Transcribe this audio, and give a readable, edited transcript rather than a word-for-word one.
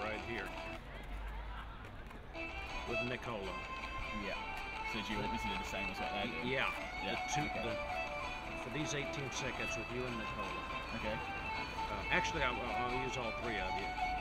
right here with Nicola. Yeah. So do you want me to do the same as what they're doing? Yeah. Yeah. Okay. For these 18 seconds with you and Nicola. Okay. Actually, I'll use all three of you.